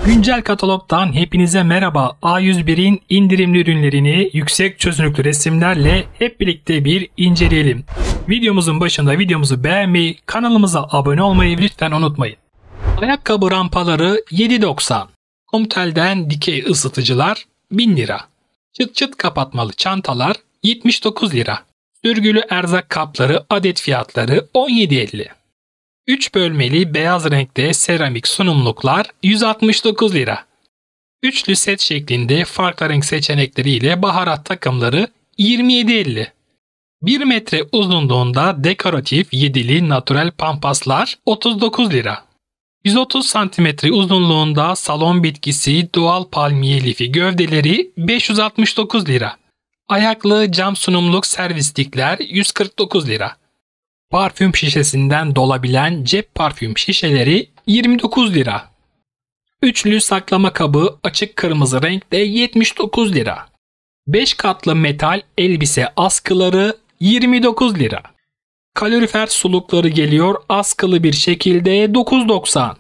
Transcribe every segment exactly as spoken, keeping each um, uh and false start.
Güncel katalogdan hepinize merhaba. A yüz bir'in indirimli ürünlerini yüksek çözünürlüklü resimlerle hep birlikte bir inceleyelim. Videomuzun başında videomuzu beğenmeyi, kanalımıza abone olmayı lütfen unutmayın. Ayakkabı rampaları yedi doksan. Comtel'den dikey ısıtıcılar bin lira. Çıt çıt kapatmalı çantalar yetmiş dokuz lira. Sürgülü erzak kapları adet fiyatları on yedi elli. üç bölmeli beyaz renkte seramik sunumluklar yüz altmış dokuz lira. Üçlü set şeklinde farklı renk seçenekleriyle baharat takımları yirmi yedi elli. bir metre uzunluğunda dekoratif yedili natürel pampaslar otuz dokuz lira. yüz otuz santimetre uzunluğunda salon bitkisi doğal palmiye lifi gövdeleri beş yüz altmış dokuz lira. Ayaklı cam sunumluk servislikler yüz kırk dokuz lira. Parfüm şişesinden dolabilen cep parfüm şişeleri yirmi dokuz lira. Üçlü saklama kabı açık kırmızı renkte yetmiş dokuz lira. beş katlı metal elbise askıları yirmi dokuz lira. Kalorifer sulukları geliyor askılı bir şekilde dokuz doksan.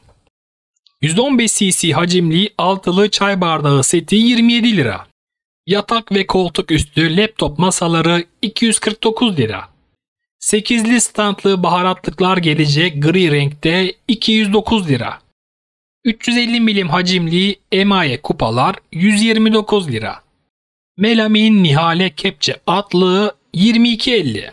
yüz on beş cc hacimli altılı çay bardağı seti yirmi yedi lira. Yatak ve koltuk üstü laptop masaları iki yüz kırk dokuz lira. sekizli standlı baharatlıklar gelecek gri renkte iki yüz dokuz lira. üç yüz elli milim hacimli emaye kupalar yüz yirmi dokuz lira. Melamin nihale kepçe atlığı yirmi iki elli.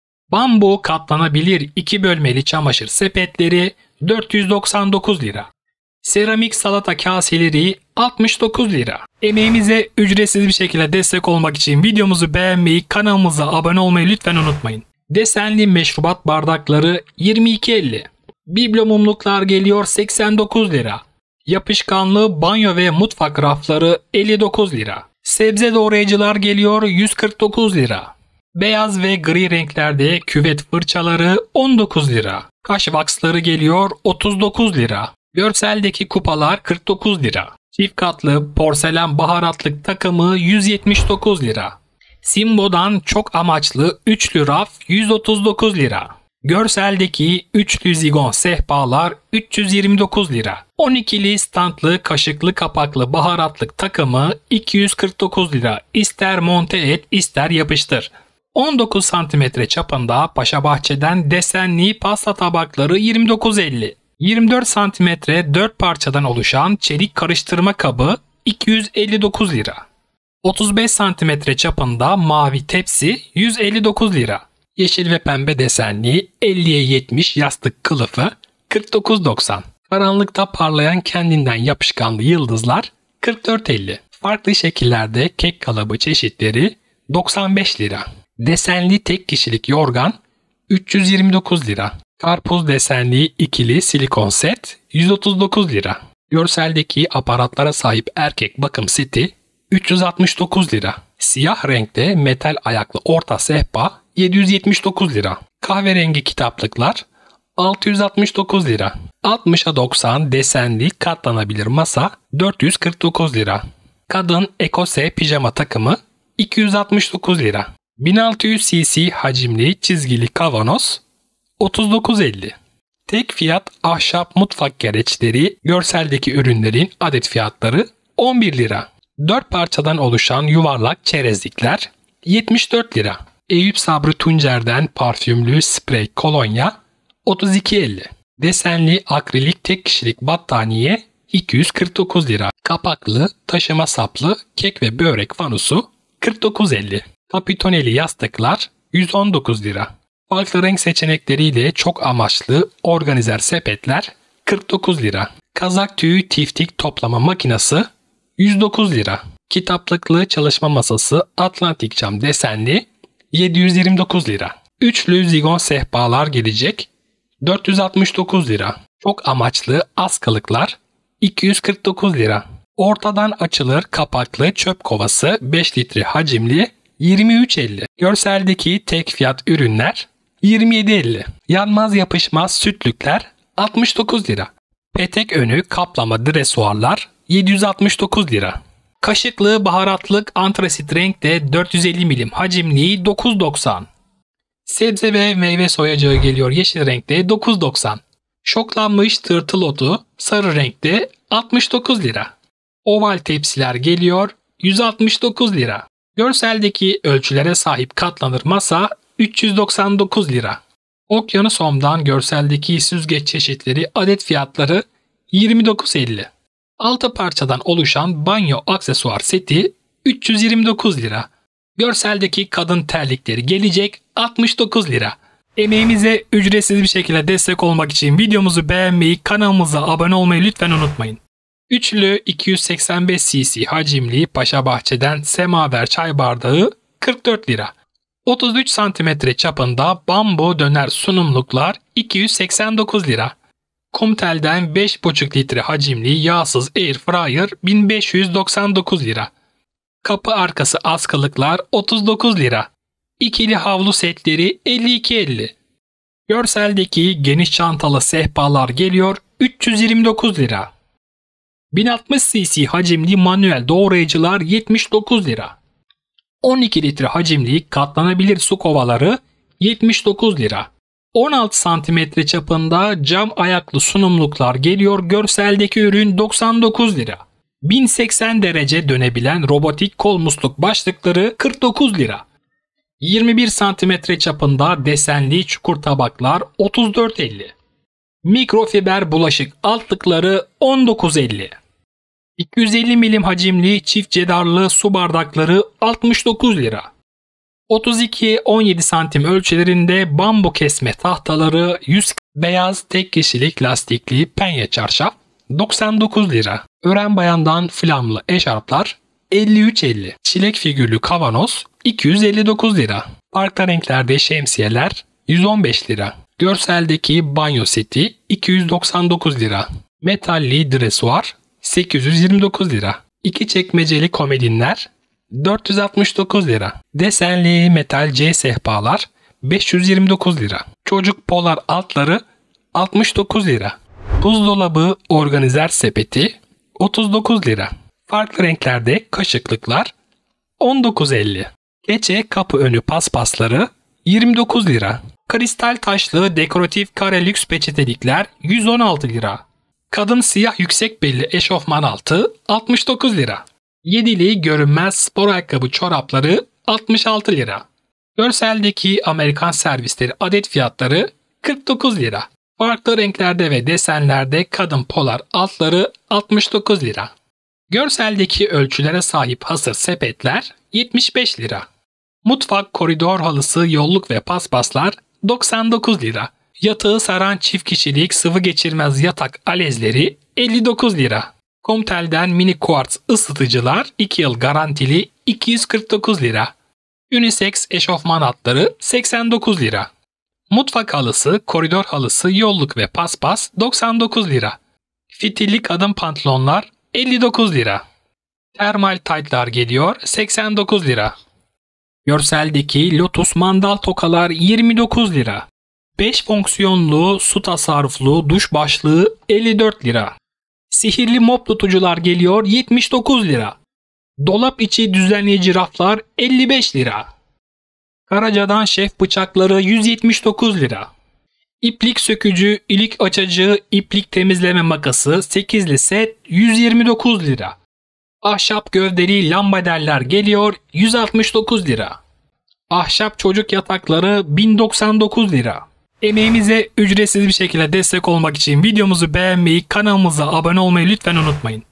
Bambu katlanabilir iki bölmeli çamaşır sepetleri dört yüz doksan dokuz lira. Seramik salata kaseleri altmış dokuz lira. Emeğimize ücretsiz bir şekilde destek olmak için videomuzu beğenmeyi, kanalımıza abone olmayı lütfen unutmayın. Desenli meşrubat bardakları yirmi iki elli. Biblo mumluklar geliyor seksen dokuz lira. Yapışkanlı banyo ve mutfak rafları elli dokuz lira. Sebze doğrayıcılar geliyor yüz kırk dokuz lira. Beyaz ve gri renklerde küvet fırçaları on dokuz lira. Kaş vaksları geliyor otuz dokuz lira. Görseldeki kupalar kırk dokuz lira. Çift katlı porselen baharatlık takımı yüz yetmiş dokuz lira. Simbo'dan çok amaçlı üçlü raf yüz otuz dokuz lira. Görseldeki üçlü zigon sehpalar üç yüz yirmi dokuz lira. on ikili standlı kaşıklı kapaklı baharatlık takımı iki yüz kırk dokuz lira. İster monte et ister yapıştır. on dokuz santimetre çapında Paşabahçe'den desenli pasta tabakları yirmi dokuz elli. yirmi dört santimetre dört parçadan oluşan çelik karıştırma kabı iki yüz elli dokuz lira. otuz beş santimetre çapında mavi tepsi yüz elli dokuz lira. Yeşil ve pembe desenli elliye yetmiş yastık kılıfı kırk dokuz doksan. Karanlıkta parlayan kendinden yapışkanlı yıldızlar kırk dört elli. Farklı şekillerde kek kalıbı çeşitleri doksan beş lira. Desenli tek kişilik yorgan üç yüz yirmi dokuz lira. Karpuz desenli ikili silikon set yüz otuz dokuz lira. Görseldeki aparatlara sahip erkek bakım seti üç yüz altmış dokuz lira. Siyah renkte metal ayaklı orta sehpa yedi yüz yetmiş dokuz lira. Kahverengi kitaplıklar altı yüz altmış dokuz lira. altmışa doksan desenli katlanabilir masa dört yüz kırk dokuz lira. Kadın ekose pijama takımı iki yüz altmış dokuz lira. bin altı yüz cc hacimli çizgili kavanoz otuz dokuz elli. Tek fiyat ahşap mutfak gereçleri görseldeki ürünlerin adet fiyatları on bir lira. dört parçadan oluşan yuvarlak çerezlikler yetmiş dört lira. Eyüp Sabri Tuncer'den parfümlü sprey kolonya otuz iki elli. Desenli akrilik tek kişilik battaniye iki yüz kırk dokuz lira. Kapaklı taşıma saplı kek ve börek fanusu kırk dokuz elli. Kapitoneli yastıklar yüz on dokuz lira. Farklı renk seçenekleriyle çok amaçlı organizer sepetler kırk dokuz lira. Kazak tüyü tiftik toplama makinesi yüz dokuz lira. Kitaplıklı çalışma masası Atlantik cam desenli yedi yüz yirmi dokuz lira. Üçlü zigon sehpalar gelecek dört yüz altmış dokuz lira. Çok amaçlı askılıklar iki yüz kırk dokuz lira. Ortadan açılır kapaklı çöp kovası beş litre hacimli yirmi üç elli. Görseldeki tek fiyat ürünler yirmi yedi elli. Yanmaz yapışmaz sütlükler altmış dokuz lira. Petek önü kaplama dresuarlar yedi yüz altmış dokuz lira. Kaşıklı baharatlık antrasit renkte dört yüz elli milim hacimli dokuz doksan. Sebze ve meyve soyacağı geliyor yeşil renkte dokuz doksan. Şoklanmış tırtıl otu sarı renkte altmış dokuz lira. Oval tepsiler geliyor yüz altmış dokuz lira. Görseldeki ölçülere sahip katlanır masa üç yüz doksan dokuz lira. Okyanus Home'dan görseldeki süzgeç çeşitleri adet fiyatları yirmi dokuz elli. altı parçadan oluşan banyo aksesuar seti üç yüz yirmi dokuz lira. Görseldeki kadın terlikleri gelecek altmış dokuz lira. Emeğimize ücretsiz bir şekilde destek olmak için videomuzu beğenmeyi, kanalımıza abone olmayı lütfen unutmayın. Üçlü iki yüz seksen beş cc hacimli Paşabahçe'den semaver çay bardağı kırk dört lira. otuz üç santimetre çapında bambu döner sunumluklar iki yüz seksen dokuz lira. Kumtel'den beş buçuk litre hacimli yağsız air fryer bin beş yüz doksan dokuz lira. Kapı arkası askılıklar otuz dokuz lira. İkili havlu setleri elli iki elli. Görseldeki geniş çantalı sehpalar geliyor üç yüz yirmi dokuz lira. bin altmış cc hacimli manuel doğrayıcılar yetmiş dokuz lira. on iki litre hacimli katlanabilir su kovaları yetmiş dokuz lira. on altı santimetre çapında cam ayaklı sunumluklar geliyor görseldeki ürün doksan dokuz lira. bin seksen derece dönebilen robotik kol musluk başlıkları kırk dokuz lira. yirmi bir santimetre çapında desenli çukur tabaklar otuz dört elli. Mikrofiber bulaşık altlıkları on dokuz elli. iki yüz elli milim hacimli çift cedarlı su bardakları altmış dokuz lira. otuz iki on yedi santim ölçülerinde bambu kesme tahtaları yüz beyaz tek kişilik lastikli penye çarşaf doksan dokuz lira. Ören bayandan flamlı eşarplar elli üç elli. Çilek figürlü kavanoz iki yüz elli dokuz lira. Farklı renklerde şemsiyeler yüz on beş lira. Görseldeki banyo seti iki yüz doksan dokuz lira. Metalli dresuar sekiz yüz yirmi dokuz lira. İki çekmeceli komodinler dört yüz altmış dokuz lira. Desenli metal C sehpalar beş yüz yirmi dokuz lira. Çocuk polar altları altmış dokuz lira. Buzdolabı organizer sepeti otuz dokuz lira. Farklı renklerde kaşıklıklar on dokuz elli. Keçe kapı önü paspasları yirmi dokuz lira. Kristal taşlı dekoratif kare lüks peçetelikler yüz on altı lira. Kadın siyah yüksek belli eşofman altı altmış dokuz lira. Yedili görünmez spor ayakkabı çorapları altmış altı lira. Görseldeki Amerikan servisleri adet fiyatları kırk dokuz lira. Farklı renklerde ve desenlerde kadın polar altları altmış dokuz lira. Görseldeki ölçülere sahip hasır sepetler yetmiş beş lira. Mutfak koridor halısı yolluk ve paspaslar doksan dokuz lira. Yatağı saran çift kişilik sıvı geçirmez yatak alezleri elli dokuz lira. Comtel'den mini kuartz ısıtıcılar iki yıl garantili iki yüz kırk dokuz lira. Unisex eşofman altları seksen dokuz lira. Mutfak halısı, koridor halısı, yolluk ve paspas doksan dokuz lira. Fitilli kadın pantolonlar elli dokuz lira. Termal taytlar geliyor seksen dokuz lira. Görseldeki Lotus mandal tokalar yirmi dokuz lira. beş fonksiyonlu su tasarruflu duş başlığı elli dört lira. Sihirli mop tutucular geliyor yetmiş dokuz lira. Dolap içi düzenleyici raflar elli beş lira. Karaca'dan şef bıçakları yüz yetmiş dokuz lira. İplik sökücü, ilik açıcı, iplik temizleme makası sekizli set yüz yirmi dokuz lira. Ahşap gövdeli lambaderler geliyor yüz altmış dokuz lira. Ahşap çocuk yatakları bin doksan dokuz lira. Emeğimize ücretsiz bir şekilde destek olmak için videomuzu beğenmeyi, kanalımıza abone olmayı lütfen unutmayın.